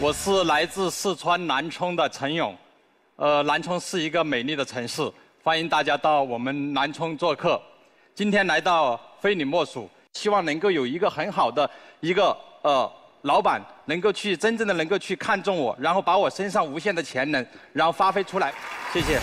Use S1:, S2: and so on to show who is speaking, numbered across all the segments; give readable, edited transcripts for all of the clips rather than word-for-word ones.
S1: 我是来自四川南充的陈勇，南充是一个美丽的城市，欢迎大家到我们南充做客。今天来到非你莫属，希望能够有一个很好的一个老板，能够去真正的能够去看中我，然后把我身上无限的潜能，然后发挥出来。谢谢。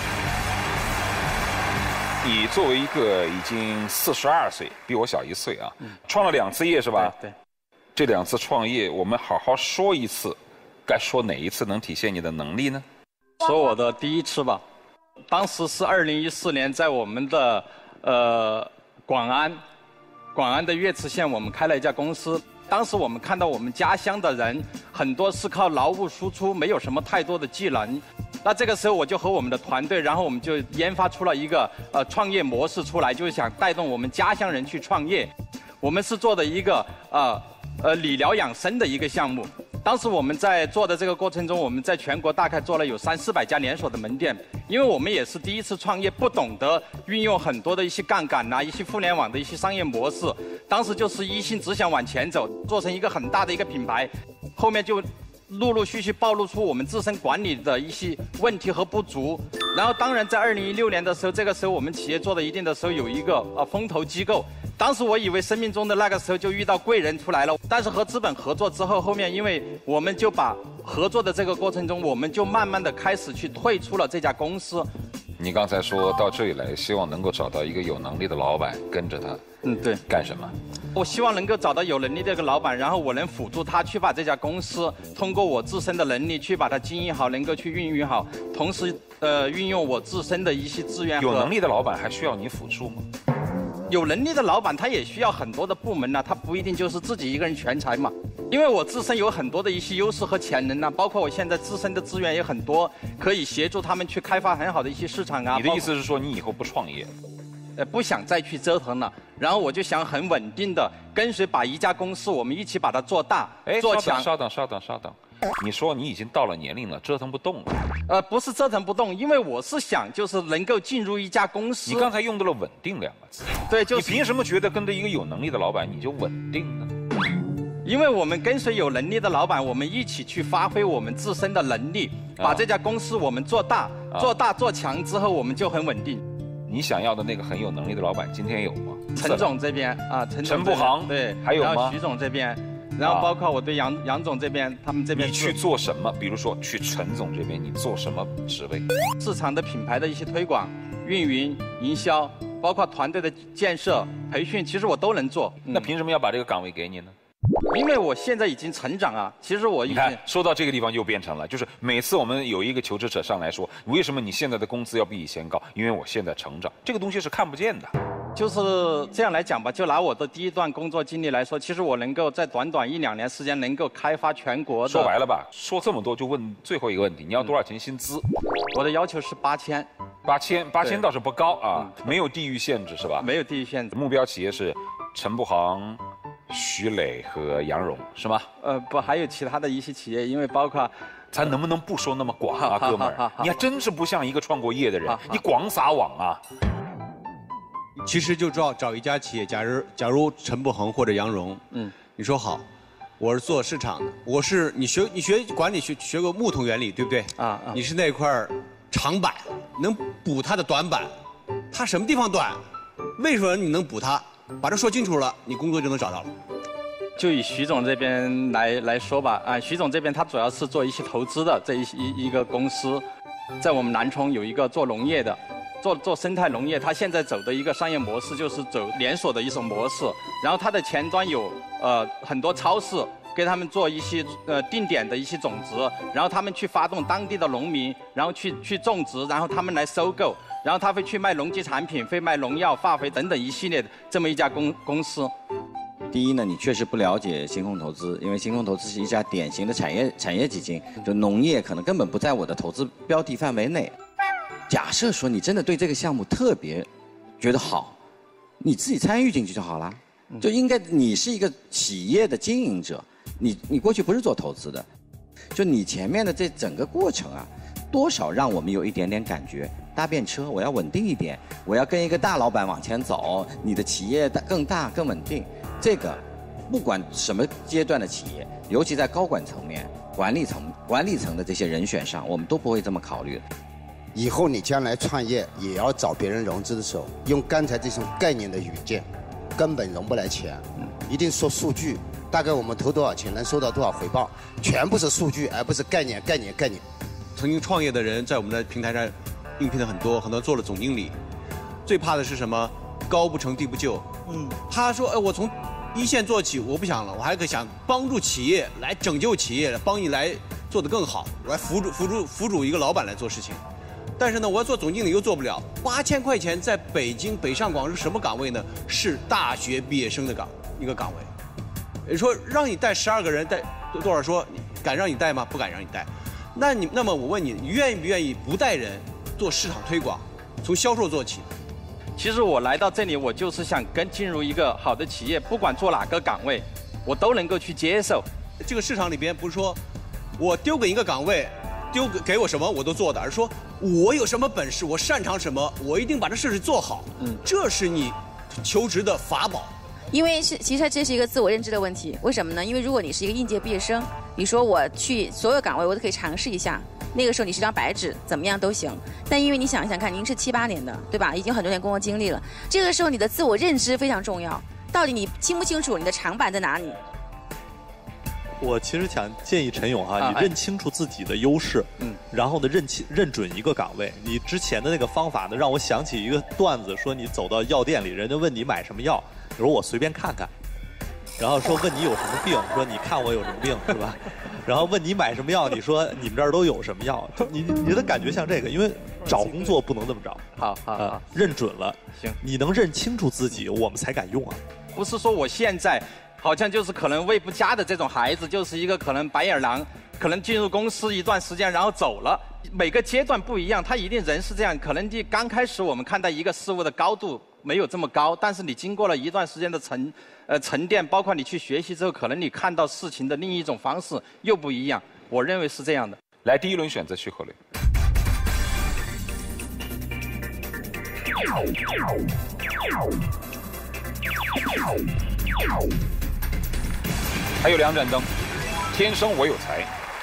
S2: 你作为一个已经42岁，比我小1岁啊，创了2次业是吧？
S1: 对。
S2: 这2次创业，我们好好说一次，该说哪一次能体现你的能力呢？
S1: 说我的第一次吧，当时是2014年，在我们的广安的岳池县，我们开了一家公司。当时我们看到我们家乡的人很多是靠劳务输出，没有什么太多的技能。那这个时候我就和我们的团队，然后我们就研发出了一个创业模式出来，就是想带动我们家乡人去创业。我们是做的一个理疗养生的一个项目。当时我们在做的这个过程中，我们在全国大概做了有300-400家连锁的门店，因为我们也是第一次创业，不懂得运用很多的一些杠杆呐，一些互联网的一些商业模式。当时就是一心只想往前走，做成一个很大的一个品牌，后面就陆陆续续暴露出我们自身管理的一些问题和不足。然后当然在2016年的时候，这个时候我们企业做到一定的时候，有一个风投机构。当时我以为生命中的那个时候就遇到贵人出来了，但是和资本合作之后，后面因为我们就把合作的这个过程中，我们就慢慢的开始去退出了这家公司。
S2: 你刚才说到这里来，希望能够找到一个有能力的老板跟着他。
S1: 对。
S2: 干什么？
S1: 我希望能够找到有能力的一个老板，然后我能辅助他去把这家公司通过我自身的能力去把它经营好，能够去运营好，同时运用我自身的一些资源。
S2: 有能力的老板还需要你辅助吗？
S1: 有能力的老板他也需要很多的部门呢，他不一定就是自己一个人全才嘛。因为我自身有很多的一些优势和潜能呢，包括我现在自身的资源也很多，可以协助他们去开发很好的一些市场啊。
S2: 你的意思是说你以后不创业？
S1: 不想再去折腾了，然后我就想很稳定的跟随把一家公司我们一起把它做大、做强。
S2: 稍等。你说你已经到了年龄了，折腾不动了？
S1: 不是折腾不动，因为我是想就是能够进入一家公司。
S2: 你刚才用到了稳定2个字。
S1: 对，就是。
S2: 你凭什么觉得跟着一个有能力的老板你就稳定呢？
S1: 因为我们跟随有能力的老板，我们一起去发挥我们自身的能力，把这家公司我们做大、做强之后，我们就很稳定。
S2: 你想要的那个很有能力的老板，今天有吗？
S1: 陈总这边啊，
S2: 陈步航
S1: 对，
S2: 还有吗？
S1: 然后徐总这边，然后包括我对杨总这边，他们这边。
S2: 你去做什么？比如说去陈总这边，你做什么职位？
S1: 市场的品牌的一些推广、运营、营销，包括团队的建设、培训，其实我都能做。
S2: 那凭什么要把这个岗位给你呢？
S1: 因为我现在已经成长啊，其实我已经。
S2: 你看，说到这个地方又变成了，就是每次我们有一个求职者上来说，为什么你现在的工资要比以前高？因为我现在成长，这个东西是看不见的。
S1: 就是这样来讲吧，就拿我的第一段工作经历来说，其实我能够在短短1-2年时间能够开发全国的。
S2: 说白了吧，说这么多就问最后一个问题，你要多少钱薪资？
S1: 我的要求是8000。
S2: 8000倒是不高啊，没有地域限制是吧？
S1: 没有地域限制。
S2: 目标企业是陈步航、徐磊和杨蓉是吗？
S1: 不，还有其他的一些企业，因为包括。
S2: 咱能不能不说那么广啊，哥们儿？你还真是不像一个创过业的人，你广撒网啊！
S3: 其实就找一家企业，假如陈步航或者杨蓉，你说好，我是做市场的，你学管理学过木桶原理对不对？你是那块长板，能补它的短板，它什么地方短，为什么你能补它？把这说清楚了，你工作就能找到了。
S1: 就以徐总这边来说吧，徐总这边他主要是做一些投资的这一个公司，在我们南充有一个做农业的，做生态农业，他现在走的一个商业模式就是走连锁的一种模式，然后它的前端有很多超市给他们做一些定点的一些种子，然后他们去发动当地的农民，然后去种植，然后他们来收购，然后他会去卖农机产品，会卖农药、化肥等等一系列的这么一家公司。
S4: 第一呢，你确实不了解星空投资，因为星空投资是一家典型的产业基金，就农业可能根本不在我的投资标的范围内。假设说你真的对这个项目特别觉得好，你自己参与进去就好了。就应该你是一个企业的经营者，你过去不是做投资的，就你前面的这整个过程啊，多少让我们有一点点感觉。搭便车，我要稳定一点，我要跟一个大老板往前走，你的企业更大更稳定。这个不管什么阶段的企业，尤其在高管层面、管理层的这些人选上，我们都不会这么考虑。
S5: 以后你将来创业也要找别人融资的时候，用刚才这种概念的语境，根本融不来钱。一定说数据，大概我们投多少钱能收到多少回报，全部是数据，而不是概念。
S3: 曾经创业的人在我们的平台上应聘的很多做了总经理，最怕的是什么？高不成低不就。他说，我从一线做起，我不想了，我还想帮助企业来拯救企业，帮你来做得更好，我来辅助一个老板来做事情。但是呢，我要做总经理又做不了，8000块钱在北京北上广是什么岗位呢？是大学毕业生的一个岗位。说让你带12个人，带多少？说敢让你带吗？不敢让你带。那么我问你，你愿不愿意不带人做市场推广，从销售做起？
S1: 其实我来到这里，我就是想进入一个好的企业，不管做哪个岗位，我都能够去接受。
S3: 这个市场里边不是说我丢给一个岗位，给我什么我都做的，而是说我有什么本事，我擅长什么，我一定把这事情做好。这是你求职的法宝。
S6: 因为其实这是一个自我认知的问题。为什么呢？因为如果你是一个应届毕业生，你说我去所有岗位我都可以尝试一下，那个时候你是张白纸，怎么样都行。但因为你想一想看，您是7、8年的，对吧？已经很多年工作经历了，这个时候你的自我认知非常重要。到底你清不清楚你的长板在哪里？
S7: 我其实想建议陈勇哈，你认清楚自己的优势，然后呢认准一个岗位。你之前的那个方法呢，让我想起一个段子，说你走到药店里，人家问你买什么药，你说我随便看看，然后说问你有什么病，说你看我有什么病是吧？然后问你买什么药，你说你们这儿都有什么药？你的感觉像这个，因为找工作不能这么找。
S1: 好，
S7: 认准了，
S1: 行，
S7: 你能认清楚自己，我们才敢用啊。
S1: 不是说我现在好像就是可能喂不佳的这种孩子，就是一个可能白眼狼，可能进入公司一段时间然后走了。每个阶段不一样，他一定人是这样。可能你刚开始我们看待一个事物的高度没有这么高，但是你经过了一段时间的沉淀，包括你去学习之后，可能你看到事情的另一种方式又不一样。我认为是这样的。
S2: 来，第一轮选择去考虑。还有2盏灯，天生我有才。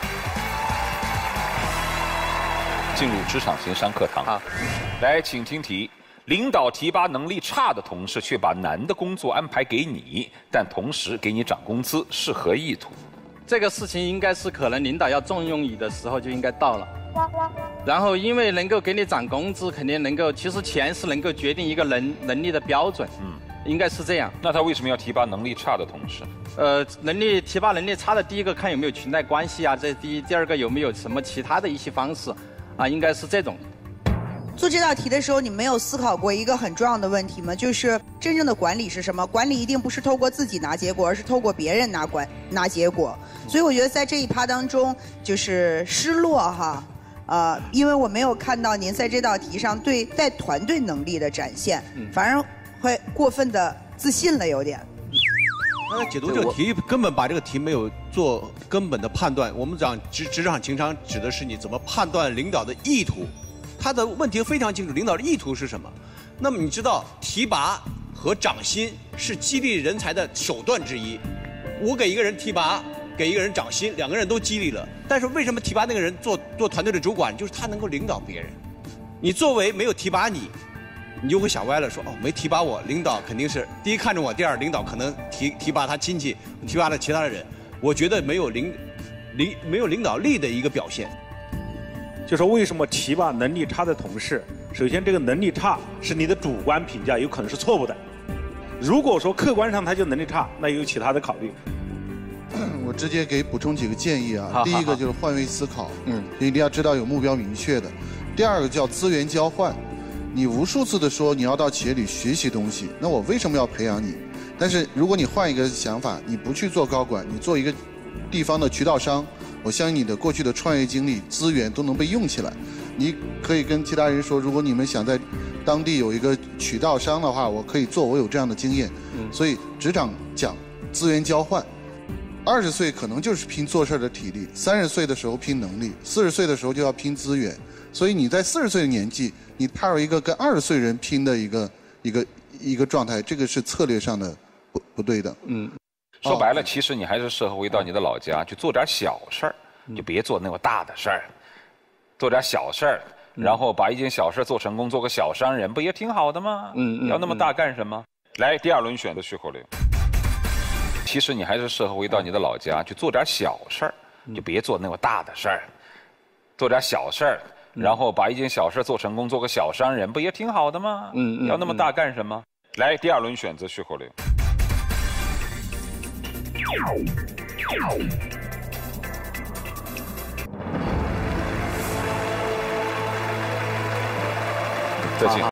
S2: 进入职场情商课堂。
S1: 好，
S2: 来，请听题：领导提拔能力差的同事，却把难的工作安排给你，但同时给你涨工资，是何意图？
S1: 这个事情应该是可能领导要重用你的时候就应该到了。然后因为能够给你涨工资，肯定能够，其实钱是能够决定一个能力的标准。应该是这样。
S2: 那他为什么要提拔能力差的同事？
S1: 提拔能力差的，第一个看有没有裙带关系啊，这第一；第二个有没有什么其他的一些方式，啊，应该是这种。
S8: 做这道题的时候，你没有思考过一个很重要的问题吗？就是真正的管理是什么？管理一定不是透过自己拿结果，而是透过别人拿结果。所以我觉得在这一趴当中，就是失落哈。因为我没有看到您在这道题上对带团队能力的展现，反而会过分的自信了，有点。
S3: 刚才解读这个题，根本把这个题没有做根本的判断。我们讲职场情商指的是你怎么判断领导的意图，他的问题非常清楚，领导的意图是什么？那么你知道提拔和涨薪是激励人才的手段之一。我给一个人提拔，给一个人涨薪，两个人都激励了。但是为什么提拔那个人做团队的主管？就是他能够领导别人。你作为没有提拔你就会想歪了，说没提拔我，领导肯定是第一看中我，第二领导可能提拔他亲戚，提拔了其他的人。我觉得没有领导力的一个表现。
S9: 就说为什么提拔能力差的同事？首先，这个能力差是你的主观评价，有可能是错误的。如果说客观上他就能力差，那有其他的考虑。
S10: 我直接给补充几个建议啊。第一个就是换位思考，一定要知道有目标明确的。第二个叫资源交换，你无数次的说你要到企业里学习东西，那我为什么要培养你？但是如果你换一个想法，你不去做高管，你做一个地方的渠道商，我相信你的过去的创业经历、资源都能被用起来。你可以跟其他人说，如果你们想在当地有一个渠道商的话，我可以做，我有这样的经验。所以职场讲资源交换。20岁可能就是拼做事的体力，30岁的时候拼能力，40岁的时候就要拼资源。所以你在40岁的年纪，你踏入一个跟20岁人拼的一个状态，这个是策略上的不对的。
S2: 说白了，其实你还是适合回到你的老家去做点小事儿，就别做那么大的事儿，做点小事儿，然后把一件小事做成功，做个小商人，不也挺好的吗？要那么大干什么？来，第2轮选择徐口令。其实你还是适合回到你的老家去做点小事儿，就别做那么大的事儿，做点小事儿，然后把一件小事做成功，做个小商人，不也挺好的吗？要那么大干什么？来，第2轮选择徐口令。再见。